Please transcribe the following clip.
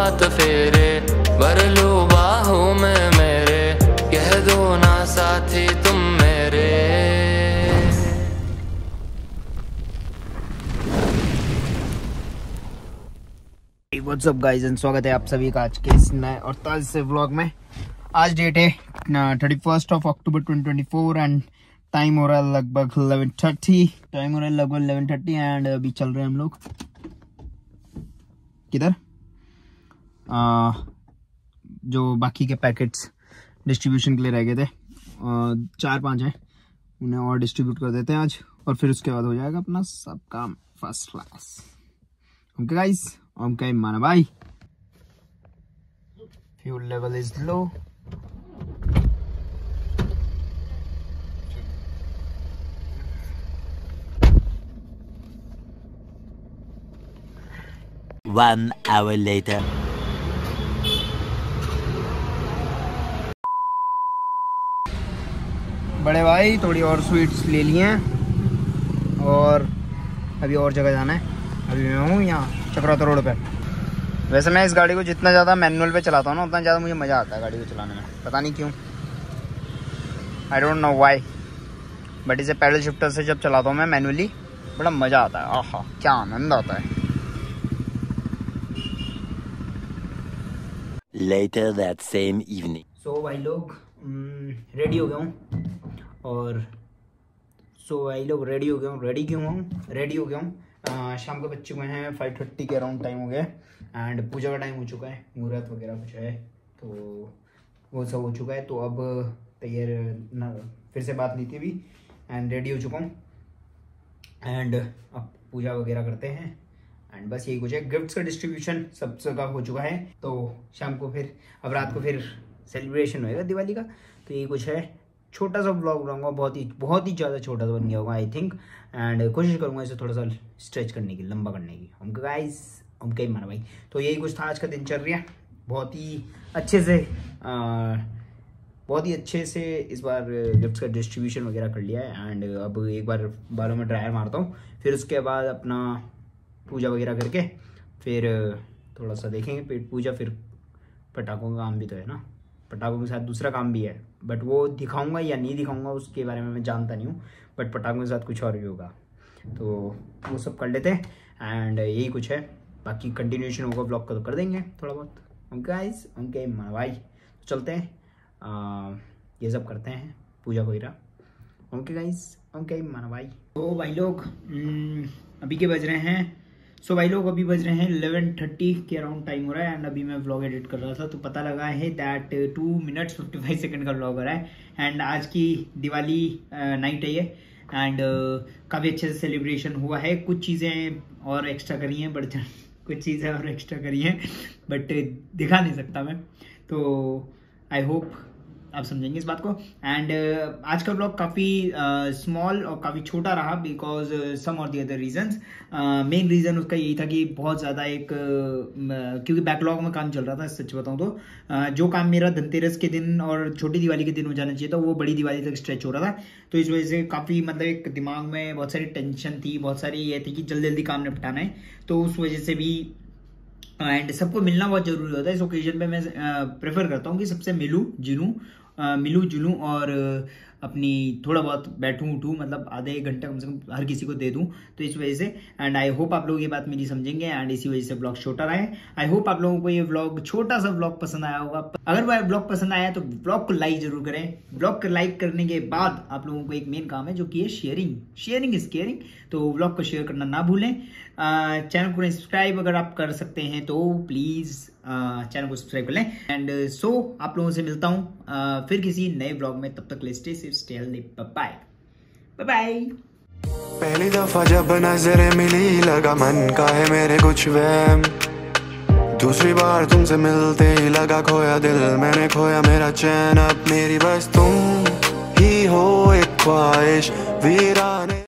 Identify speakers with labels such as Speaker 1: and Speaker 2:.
Speaker 1: हाथ फेरे, भर लो बाहों में मेरे, कह दो ना साथी तुम मेरे।
Speaker 2: व्हाट्स अप गाइस एंड स्वागत है आप सभी का आज के इस नए और ताज़े से व्लॉग में। आज डेट है 31 अक्टूबर 2024 एंड टाइम हो रहा है लगभग 11:30 एंड अभी चल रहे हैं हम लोग किधर जो बाकी के पैकेट्स डिस्ट्रीब्यूशन के लिए रह गए थे, 4-5 हैं, उन्हें और डिस्ट्रीब्यूट कर देते हैं आज और फिर उसके बाद हो जाएगा अपना सब काम first class. Okay guys, okay माना भाई, fuel level is low.
Speaker 3: One hour later.
Speaker 2: बड़े भाई थोड़ी और स्वीट्स ले लिए हैं और अभी और जगह जाना है। अभी मैं हूँ यहाँ चक्राता रोड पे। वैसे मैं इस गाड़ी को जितना ज़्यादा मैनुअल पे चलाता हूँ ना, उतना ज़्यादा मुझे मज़ा आता है गाड़ी को चलाने में, पता नहीं क्यों, I don't know why, but इसे पैडल शिफ्टर से जब चलाता हूँ मैं मैनुअली, बड़ा मज़ा आता है। आहा क्या आनंद आता है।
Speaker 3: Later that same evening.
Speaker 2: सो भाई लोग रेडी हो गया हूँ और रेडी क्यों हूँ, रेडी हो गया हूँ। शाम को बच्चे को हैं 5:30 के अराउंड टाइम हो गया एंड पूजा का टाइम हो चुका है, मुहूर्त वगैरह कुछ है तो वो सब हो चुका है। तो अब तैयार फिर से बात नहीं थी अभी एंड रेडी हो चुका हूँ एंड अब पूजा वगैरह करते हैं एंड बस यही कुछ है। गिफ्ट्स का डिस्ट्रीब्यूशन सब जगह हो चुका है तो शाम को फिर अब रात को फिर सेलिब्रेशन होएगा दिवाली का। तो यही कुछ है, छोटा सा ब्लॉग बनाऊंगा, बहुत ही ज़्यादा छोटा सा बन गया होगा आई थिंक, एंड कोशिश करूंगा इसे थोड़ा सा स्ट्रेच करने की, लंबा करने की। हम गाइस हम कहीं माना भाई। तो यही कुछ था आज का दिनचर्या, बहुत ही अच्छे से इस बार गिफ्ट्स का डिस्ट्रीब्यूशन वगैरह कर लिया है एंड अब एक बार बालों में ड्रायर मारता हूँ, फिर उसके बाद अपना पूजा वगैरह करके फिर थोड़ा सा देखेंगे पेट पूजा, फिर पटाखों का काम भी तो है ना, पटाखों के साथ दूसरा काम भी है, बट वो दिखाऊंगा या नहीं दिखाऊंगा उसके बारे में मैं जानता नहीं हूँ, बट पटाखों के साथ कुछ और भी होगा तो वो सब कर लेते हैं एंड यही कुछ है। बाकी कंटिन्यूएशन होगा ब्लॉग का तो कर देंगे थोड़ा बहुत। हम गाइस उनके भाई तो चलते हैं, ये सब करते हैं पूजा वगैरह। ओके गाइस उनके भाई। तो भाई लोग अभी के बज रहे हैं, भाई लोग अभी बज रहे हैं 11:30 के अराउंड टाइम हो रहा है एंड अभी मैं व्लॉग एडिट कर रहा था तो पता लगा है दैट 2 मिनट्स 55 सेकंड का व्लॉग हो रहा है एंड आज की दिवाली नाइट है ये एंड काफ़ी अच्छे से सेलिब्रेशन हुआ है। कुछ चीज़ें और एक्स्ट्रा करी हैं, बट दिखा नहीं सकता मैं, तो आई होप आप समझेंगे इस बात को। एंड आज का ब्लॉग काफ़ी स्मॉल और काफ़ी छोटा रहा बिकॉज सम और the other reasons. Main reason उसका यही था कि बहुत ज़्यादा क्योंकि बैकलॉग में काम चल रहा था, सच बताऊँ तो जो काम मेरा धनतेरस के दिन और छोटी दिवाली के दिन हो जाना चाहिए था वो बड़ी दिवाली तक स्ट्रेच हो रहा था। तो इस वजह से काफ़ी मतलब एक दिमाग में बहुत सारी टेंशन थी, बहुत सारी ये थी कि जल्दी जल्दी काम निपटाना है, तो उस वजह से भी एंड सबको मिलना बहुत जरूरी होता है। इस ओकेजन पे मैं प्रेफर करता हूँ कि सबसे मिलूं जुलूं और अपनी थोड़ा बहुत बैठूं उठूं, मतलब आधे एक घंटा कम से कम हर किसी को दे दूं, तो इस वजह से एंड आई होप आप लोग ये बात मेरी समझेंगे एंड इसी वजह से ब्लॉग छोटा रहा है। आई होप आप लोगों को ये ब्लॉग छोटा सा ब्लॉग पसंद आया होगा। अगर ब्लॉग पसंद आया तो ब्लॉग को लाइक जरूर करें। ब्लॉग को लाइक करने के बाद आप लोगों को एक मेन काम है जो कि है शेयरिंग इज केयरिंग, तो ब्लॉग को शेयर करना ना भूलें। चैनल को सब्सक्राइब अगर आप कर सकते हैं तो प्लीज चैनल को सब्सक्राइब कर लें एंड आप लोगों से मिलता हूं फिर किसी नए ब्लॉग में, तब तक stay safe, stay healthy, bye bye.
Speaker 4: पहली दफा जब नजरें मिली लगा मन का है मेरे कुछ वहम, दूसरी बार तुमसे मिलते ही लगा खोया दिल मैंने, खोया मेरा चैन, अब मेरी बस तुम ही हो एक ख्वाहिश वीराने।